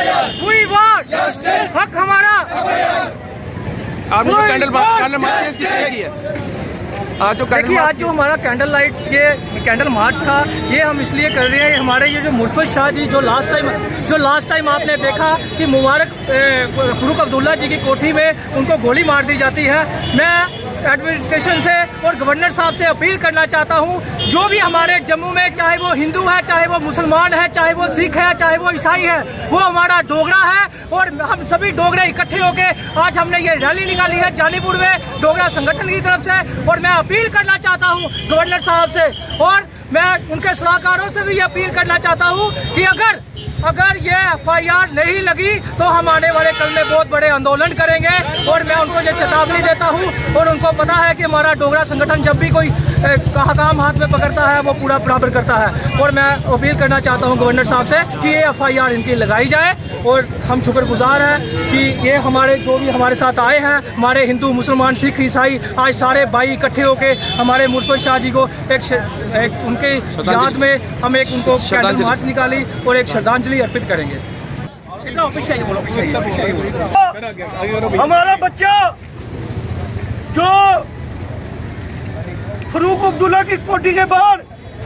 We want हक हमारा। आपने जो कैंडल मार्च किसने की है? देखिए आज जो हमारा कैंडल मार्च था ये हम इसलिए कर रहे हैं, हमारे ये जो मुर्फद शाह जी जो लास्ट टाइम आपने देखा कि मुबारक फरूक अब्दुल्ला जी की कोठी में उनको गोली मार दी जाती है। मैं एडमिनिस्ट्रेशन से और गवर्नर साहब से अपील करना चाहता हूं, जो भी हमारे जम्मू में, चाहे वो हिंदू है, चाहे वो मुसलमान है, चाहे वो सिख है, चाहे वो ईसाई है, वो हमारा डोगरा है और हम सभी डोगरे इकट्ठे होके आज हमने ये रैली निकाली है जानीपुर में डोगरा संगठन की तरफ से। और मैं अपील करना चाहता हूं गवर्नर साहब से और मैं उनके सलाहकारों से भी ये अपील करना चाहता हूं कि अगर ये FIR नहीं लगी तो हम आने वाले कल में बहुत बड़े आंदोलन करेंगे। और मैं उनको ये चेतावनी देता हूं और उनको पता है कि हमारा डोगरा संगठन जब भी कोई काम हाथ में पकड़ता है वो पूरा बराबर करता है। और मैं अपील करना चाहता हूं गवर्नर साहब से कि ये FIR इनकी लगाई जाए। और हम शुक्रगुजार हैं कि ये हमारे जो भी हमारे साथ आए हैं, हमारे हिंदू मुसलमान सिख ईसाई, आज सारे भाई इकट्ठे होके हमारे मुर्फद शाह जी को एक उनके याद में हम एक उनको कैंडल मार्च निकाली और एक श्रद्धांजलि अर्पित करेंगे। हमारा बच्चा जो फरूक अब्दुल्ला की कोठी के बाहर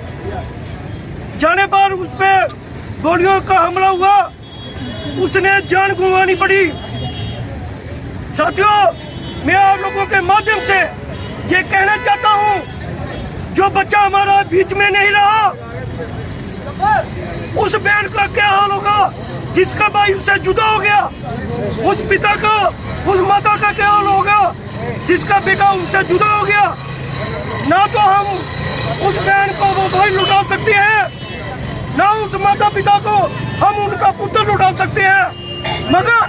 जाने पर उस पे गोलियों का हमला हुआ, उसने जान गंवानी पड़ी। साथियों, मैं आप लोगों के माध्यम से ये कहना चाहता हूँ, जो बच्चा हमारा बीच में नहीं रहा उस बहन का क्या हाल होगा जिसका भाई उससे जुदा हो गया, उस पिता का, उस माता का क्या हाल होगा जिसका बेटा उनसे जुदा हो गया। ना तो हम उस बहन को वो भाई लुटा सकते हैं, ना उस माता पिता को हम उनका पुत्र लुटा सकते हैं। मगर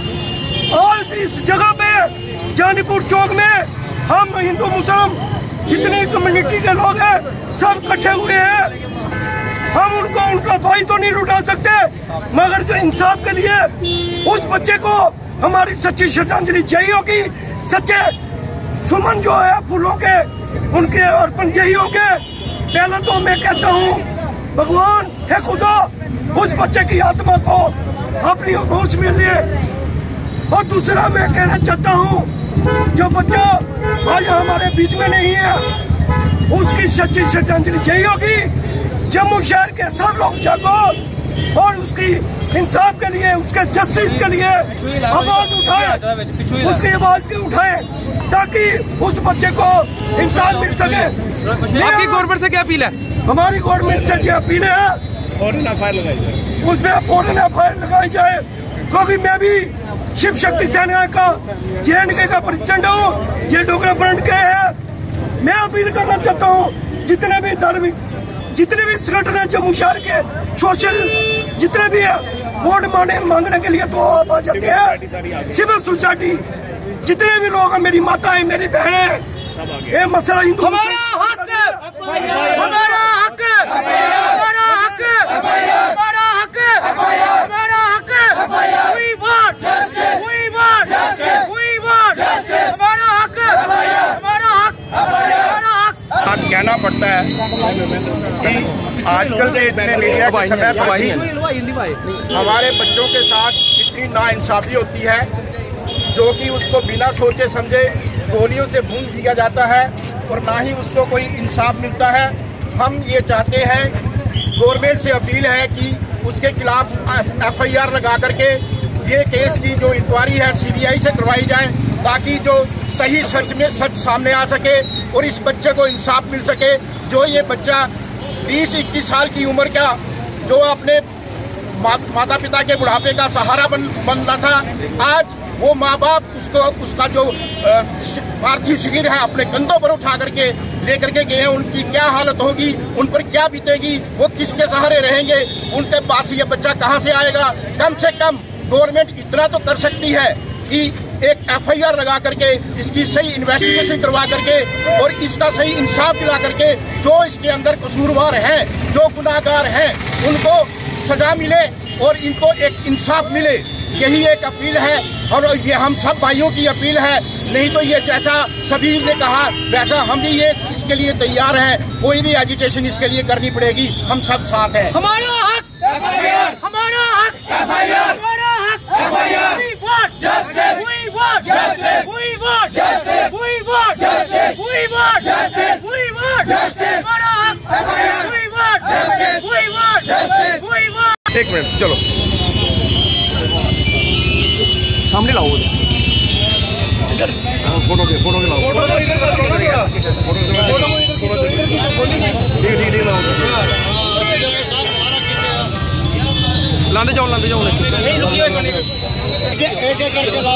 आज इस जगह पे जानीपुर चौक में हम हिंदू मुस्लिम जितनी कम्युनिटी के लोग हैं सब इकट्ठे हुए हैं। हम उनको उनका भाई तो नहीं लुटा सकते, मगर जो इंसाफ के लिए उस बच्चे को हमारी सच्ची श्रद्धांजलि यही होगी। सच्चे सुमन जो है फूलों के उनके अर्पण यही होंगे। पहला तो मैं कहता हूँ भगवान है खुदा उस बच्चे की आत्मा को अपनी होश में लिए। और दूसरा मैं कहना चाहता हूँ, जो बच्चा आज हमारे बीच में नहीं है उसकी सच्ची श्रद्धांजलि यही होगी। जम्मू शहर के सब लोग जागो और उसकी इंसाफ के लिए, उसके जस्टिस के लिए आवाज उठाए, उसकी आवाज के उठाए ताकि उस बच्चे को इंसाफ मिल सके। आपकी गवर्नमेंट से क्या अपील है? हमारी गवर्नमेंट से जो अपील है फौरन FIR लगाई जाए, उसमें फौरन FIR लगाई जाए। क्योंकि मैं भी शिव शक्ति सेना का JNK का प्रेसिडेंट हूँ, ये डोगरा फ्रंट के है। मैं अपील करना चाहता हूँ जितने भी धार्मिक जितने भी संगठन है जम्मू शहर के, सोशल जितने भी है, वोट मांगने के लिए तो आप आ जाते हैं। सिविल सोसाइटी जितने भी लोग हैं, मेरी माता है, मेरी बहन है, ये मसला हिंदू हमारा हक, हमारा हक, हमारा हक, हमारा हक, हमारा हक, we want, we want, we want, हमारा हक, हमारा हक, हमारा हक। कहना पड़ता है कि आजकल के इतने मीडिया के समय पर भी हमारे बच्चों के साथ इतनी नाइंसाफी होती है, जो कि उसको बिना सोचे समझे गोलियों से भून दिया जाता है और ना ही उसको कोई इंसाफ मिलता है। हम ये चाहते हैं, गवर्नमेंट से अपील है कि उसके खिलाफ FIR लगा करके ये केस की जो इंक्वायरी है CBI से करवाई जाए, ताकि जो सही सच में सच सामने आ सके और इस बच्चे को इंसाफ मिल सके। जो ये बच्चा 20-21 साल की उम्र का जो अपने माता पिता के बुढ़ापे का सहारा बनना था, आज वो माँ बाप उसका जो पार्थिव शरीर है अपने कंधों पर उठा करके लेकर के गए हैं। उनकी क्या हालत होगी, उन पर क्या बीतेगी, वो किसके सहारे रहेंगे, उनके पास ये बच्चा कहाँ से आएगा। कम से कम गवर्नमेंट इतना तो कर सकती है कि एक FIR लगा करके इसकी सही इन्वेस्टिगेशन करवा करके और इसका सही इंसाफ दिला करके जो इसके अंदर कसूरवार हैं, जो गुनाहगार हैं, उनको सजा मिले और इनको एक इंसाफ मिले। यही एक अपील है और ये हम सब भाइयों की अपील है। नहीं तो ये जैसा सभी ने कहा वैसा हम भी ये इसके लिए तैयार हैं। कोई भी एजिटेशन इसके लिए करनी पड़ेगी, हम सब साथ हैं। हमारा हक, हमारा हक, हमारा हक, we want justice, we want justice, we want justice, we want justice, we want justice, we want justice, हमारा हक, we want justice, we want justice, we want। एक मिनट चलो सामने लाओ फोटो के लाओ लांदे जाओ एक करके लाओ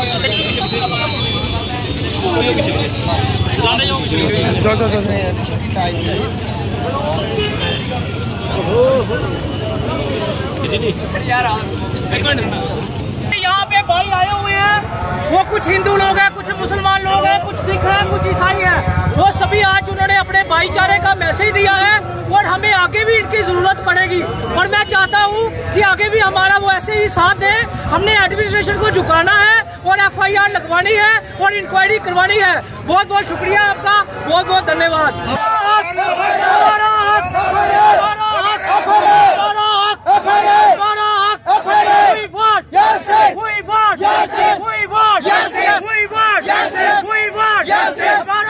यहाँ पे भाई आए हुए हैं, वो कुछ हिंदू लोग हैं, कुछ मुसलमान लोग हैं, कुछ सिख हैं, कुछ ईसाई हैं। वो सभी आज उन्होंने अपने भाईचारे का मैसेज दिया है और हमें आगे भी इनकी जरूरत पड़ेगी। और मैं चाहता हूँ कि आगे भी हमारा वो ऐसे ही साथ दे। हमने एडमिनिस्ट्रेशन को झुकाना है और FIR लगवानी है और इंक्वायरी करवानी है। बहुत बहुत शुक्रिया आपका, बहुत बहुत धन्यवाद। We want justice. We want justice. We want